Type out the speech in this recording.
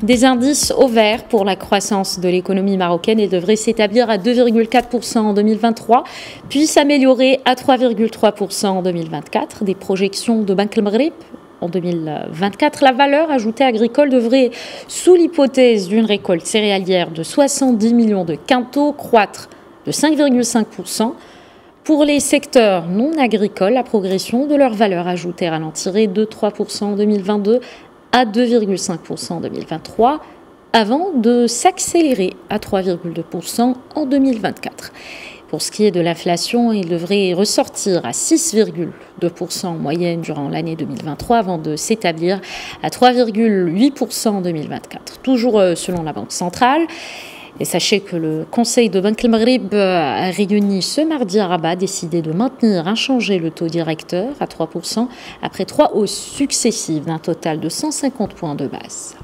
Des indices au vert pour la croissance de l'économie marocaine et devrait s'établir à 2,4% en 2023, puis s'améliorer à 3,3% en 2024. Des projections de Banque El Maghreb en 2024. La valeur ajoutée agricole devrait, sous l'hypothèse d'une récolte céréalière de 70 millions de quintaux, croître de 5,5%. Pour les secteurs non agricoles, la progression de leur valeur ajoutée ralentirait de 3% en 2022 à 2,5% en 2023, avant de s'accélérer à 3,2% en 2024. Pour ce qui est de l'inflation, il devrait ressortir à 6,2% en moyenne durant l'année 2023 avant de s'établir à 3,8% en 2024. Toujours selon la Banque centrale. Et sachez que le Conseil de Banque El Maghreb a réuni ce mardi à Rabat, décidé de maintenir inchangé le taux directeur à 3% après 3 hausses successives d'un total de 150 points de base.